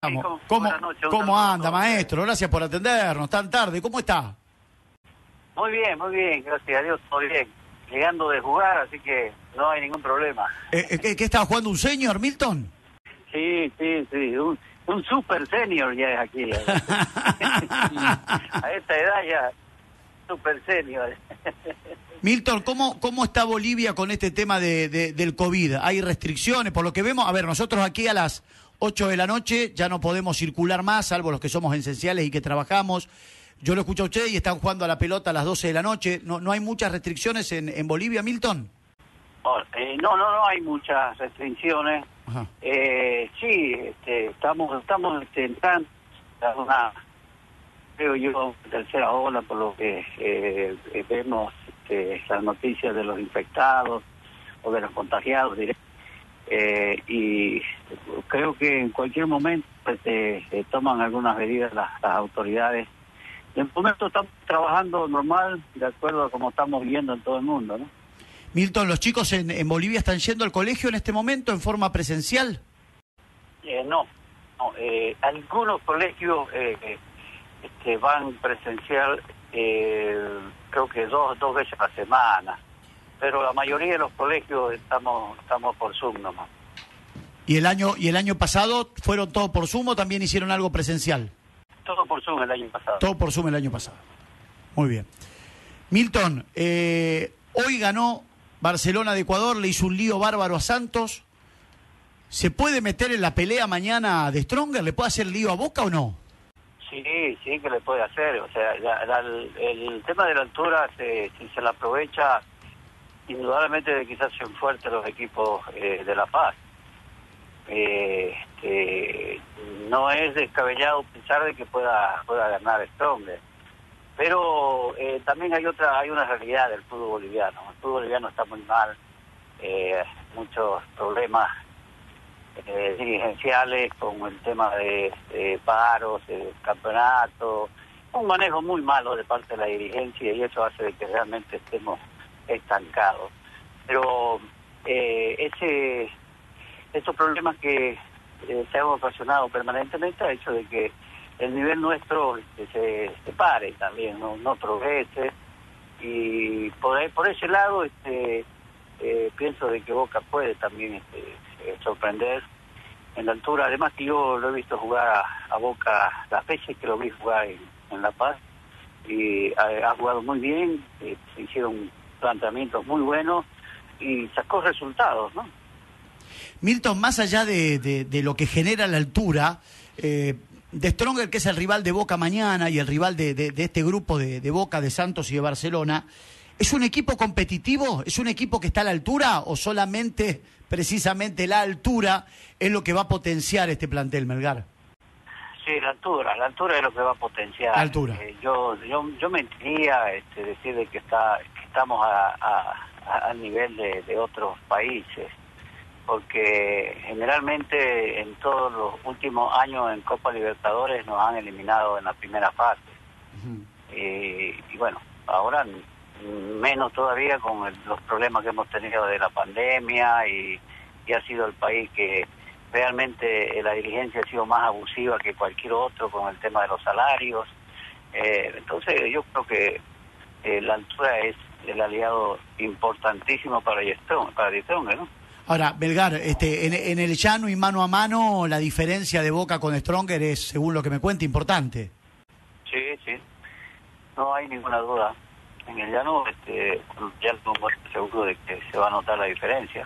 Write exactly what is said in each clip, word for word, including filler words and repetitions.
Sí, ¿Cómo, ¿Cómo, noches, cómo anda, maestro? Gracias por atendernos tan tarde. ¿Cómo está? Muy bien, muy bien, gracias a Dios, todo bien. Llegando de jugar, así que no hay ningún problema. Eh, ¿Qué, qué estaba jugando un senior, Milton? Sí, sí, sí, un, un super senior ya es aquí. A esta edad ya, super senior. Milton, ¿cómo, ¿cómo está Bolivia con este tema de, de, del COVID? ¿Hay restricciones? Por lo que vemos, a ver, nosotros aquí a las ocho de la noche ya no podemos circular más, salvo los que somos esenciales y que trabajamos. Yo lo escucho a usted y están jugando a la pelota a las doce de la noche. ¿No, no hay muchas restricciones en, en Bolivia, Milton? Oh, eh, no, no, no hay muchas restricciones. Ajá. Eh, sí, este, estamos, estamos este, entrando a una, creo yo, tercera ola, por lo que eh, vemos este, las noticias de los infectados o de los contagiados directamente. Eh, y creo que en cualquier momento pues, eh, eh, toman algunas medidas las, las autoridades. En momento estamos trabajando normal, de acuerdo a como estamos viendo en todo el mundo, ¿no? Milton, ¿los chicos en, en Bolivia están yendo al colegio en este momento en forma presencial? Eh, no, no eh, algunos colegios eh, eh, este, van presencial, eh, creo que dos dos veces a la semana, pero la mayoría de los colegios estamos estamos por Zoom nomás. ¿Y el año y el año pasado fueron todos por Zoom o también hicieron algo presencial? Todo por Zoom el año pasado. Todo por Zoom el año pasado. Muy bien. Milton, eh, hoy ganó Barcelona de Ecuador, le hizo un lío bárbaro a Santos. ¿Se puede meter en la pelea mañana de Stronger? ¿Le puede hacer lío a Boca o no? Sí, sí que le puede hacer. O sea, la, la, el, el tema de la altura, se, si se la aprovecha, indudablemente quizás sean fuertes los equipos eh, de La Paz. Eh, este, no es descabellado pensar de que pueda pueda ganar Stronger, pero eh, también hay otra hay una realidad del fútbol boliviano. El fútbol boliviano está muy mal, eh, muchos problemas eh, dirigenciales con el tema de, de paros, de campeonato, un manejo muy malo de parte de la dirigencia, y eso hace de que realmente estemos estancados. Pero eh, ese estos problemas que eh, se han ocasionado permanentemente ha hecho de que el nivel nuestro este, se, se pare también, no, no progrese, y por, por ese lado este, eh, pienso de que Boca puede también este, eh, sorprender en la altura. Además que yo lo he visto jugar a, a Boca las veces que lo vi jugar en, en La Paz, y ha, ha jugado muy bien, eh, se hicieron planteamientos muy buenos y sacó resultados, ¿no? Milton, más allá de, de, de lo que genera la altura, eh, de Stronger, que es el rival de Boca mañana y el rival de, de, de este grupo de, de Boca, de Santos y de Barcelona, ¿es un equipo competitivo? ¿Es un equipo que está a la altura o solamente, precisamente, la altura es lo que va a potenciar este plantel, Melgar? Sí, la altura, la altura es lo que va a potenciar. La altura. Eh, yo, yo, yo mentiría este, decir de que está, que estamos a, a, a, al nivel de, de otros países, porque generalmente en todos los últimos años en Copa Libertadores nos han eliminado en la primera fase. Uh-huh. eh, y bueno, ahora menos todavía con el, los problemas que hemos tenido de la pandemia, y, y ha sido el país que realmente la dirigencia ha sido más abusiva que cualquier otro con el tema de los salarios. Eh, entonces yo creo que eh, la altura es el aliado importantísimo para Strong, para Stronger, ¿no? Ahora, Melgar, este, en, en el llano y mano a mano, la diferencia de Boca con Stronger es, según lo que me cuenta, importante. Sí, sí, no hay ninguna duda. En el llano este, ya estoy seguro de que se va a notar la diferencia.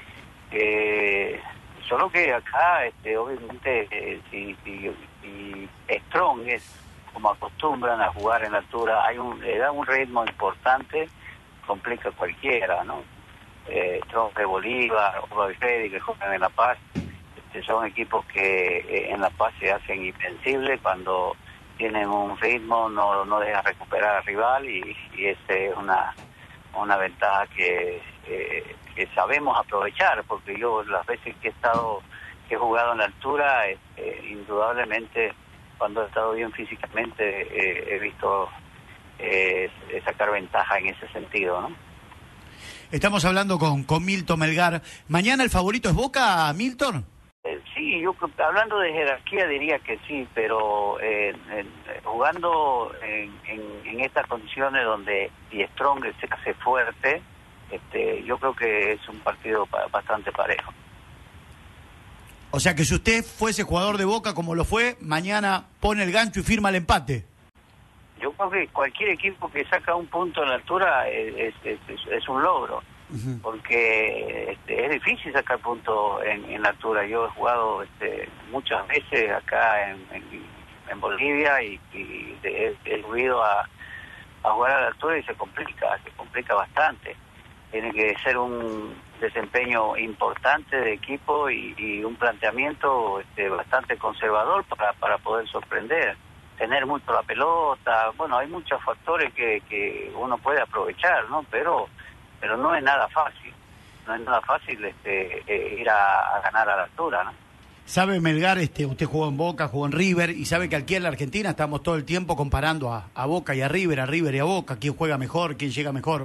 Eh, solo que acá, este, obviamente, eh, si, si, si Strong es como acostumbran a jugar en la altura, hay un, le da un ritmo importante, complica a cualquiera, ¿no? Eh, Strong de Bolívar, o Freddy, que juegan en La Paz, este, son equipos que eh, en La Paz se hacen invencibles cuando tienen un ritmo, no no dejan recuperar al rival, y, y esa es una una ventaja que, eh, que sabemos aprovechar, porque yo las veces que he estado que he jugado en la altura, eh, eh, indudablemente cuando he estado bien físicamente eh, he visto eh, sacar ventaja en ese sentido, ¿no? Estamos hablando con, con Milton Melgar. ¿Mañana el favorito es Boca, Milton? Eh, sí, yo hablando de jerarquía diría que sí, pero eh, en, jugando en, en, en estas condiciones donde Die Strong se hace fuerte, este, yo creo que es un partido pa- bastante parejo. O sea que si usted fuese jugador de Boca como lo fue, mañana pone el gancho y firma el empate. Yo creo que cualquier equipo que saca un punto en la altura es, es, es, es un logro, uh-huh. porque este, es difícil sacar puntos en, en la altura. Yo he jugado este, muchas veces acá en, en, en Bolivia y, y he, he subido a, a jugar a la altura y se complica, se complica bastante. Tiene que ser un desempeño importante de equipo y, y un planteamiento este, bastante conservador para, para poder sorprender. Tener mucho la pelota, bueno, hay muchos factores que, que uno puede aprovechar, ¿no? Pero pero no es nada fácil, no es nada fácil este, eh, ir a, a ganar a la altura, ¿no? Sabe, Melgar, este, usted jugó en Boca, jugó en River, y sabe que aquí en la Argentina estamos todo el tiempo comparando a, a Boca y a River, a River y a Boca, quién juega mejor, quién llega mejor.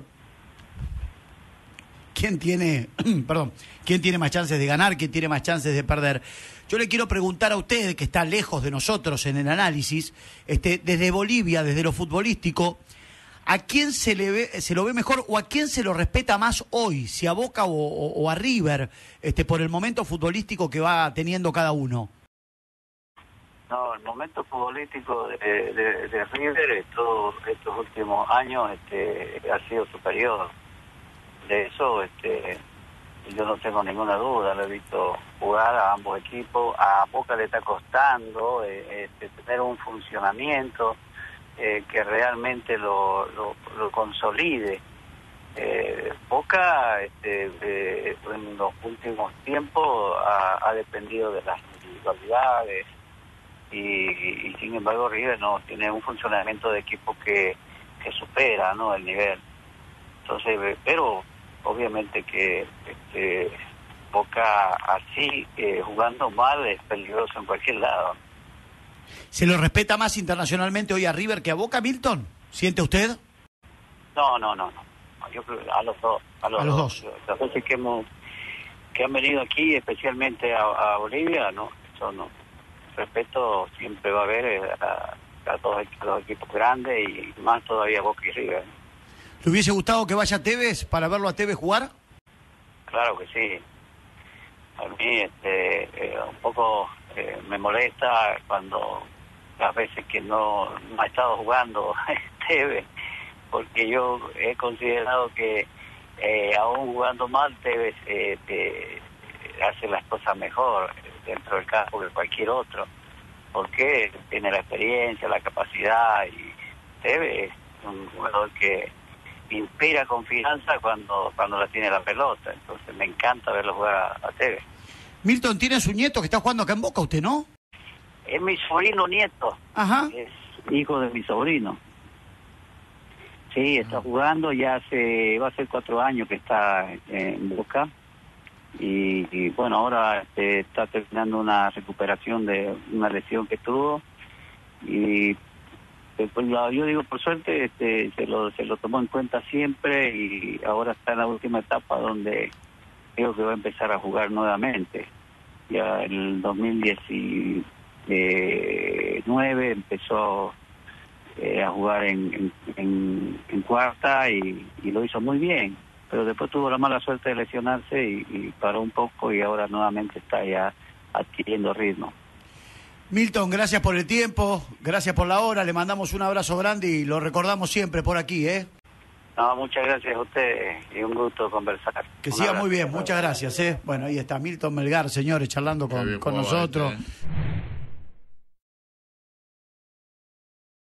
¿Quién tiene, perdón, quién tiene más chances de ganar, quién tiene más chances de perder? Yo le quiero preguntar a usted, que está lejos de nosotros en el análisis, este, desde Bolivia, desde lo futbolístico, ¿a quién se le ve, se lo ve mejor o a quién se lo respeta más hoy? Si a Boca o, o, o a River, este, por el momento futbolístico que va teniendo cada uno. No, el momento futbolístico de, de, de River todos estos últimos años este, ha sido superior. De eso este, yo no tengo ninguna duda, lo he visto jugar a ambos equipos. A Boca le está costando eh, este, tener un funcionamiento eh, que realmente lo, lo, lo consolide. Eh, Boca este, eh, en los últimos tiempos ha, ha dependido de las individualidades y, y sin embargo River no tiene un funcionamiento de equipo que, que supera, ¿no?, el nivel. Entonces, pero obviamente que este, Boca así, eh, jugando mal, es peligroso en cualquier lado. ¿Se lo respeta más internacionalmente hoy a River que a Boca, Milton? ¿Siente usted? No, no, no, no. Yo creo a los dos. A los, a los dos. dos. Las veces que hemos que han venido aquí, especialmente a, a Bolivia, no, eso no. Respeto siempre va a haber a, a, todos, a los equipos grandes y más todavía Boca y River. ¿Le hubiese gustado que vaya Tevez para verlo a Tevez jugar? Claro que sí. A mí este, eh, un poco eh, me molesta cuando las veces que no, no ha estado jugando Tevez, porque yo he considerado que eh, aún jugando mal Tevez eh, te, hace las cosas mejor dentro del campo que cualquier otro, porque tiene la experiencia, la capacidad, y Tevez es un jugador que inspira confianza cuando cuando la tiene la pelota. Entonces me encanta verlo jugar a, a Tevez. Milton, tiene a su nieto que está jugando acá en Boca, ¿usted no? Es mi sobrino nieto. Ajá. Es hijo de mi sobrino. Sí, está jugando, ya hace, va a ser cuatro años que está en Boca. Y, y bueno, ahora este, está terminando una recuperación de una lesión que tuvo. Y pues, yo digo, por suerte, este, se lo se lo tomó en cuenta siempre y ahora está en la última etapa donde creo que va a empezar a jugar nuevamente. Ya en el dos mil diecinueve empezó eh, a jugar en, en, en, en cuarta y, y lo hizo muy bien, pero después tuvo la mala suerte de lesionarse y, y paró un poco y ahora nuevamente está ya adquiriendo ritmo. Milton, gracias por el tiempo, gracias por la hora, le mandamos un abrazo grande y lo recordamos siempre por aquí, ¿eh? No, muchas gracias a ustedes y un gusto conversar. Que siga muy bien, muchas gracias, ¿eh? Bueno, ahí está Milton Melgar, señores, charlando con, con nosotros. Este, ¿eh?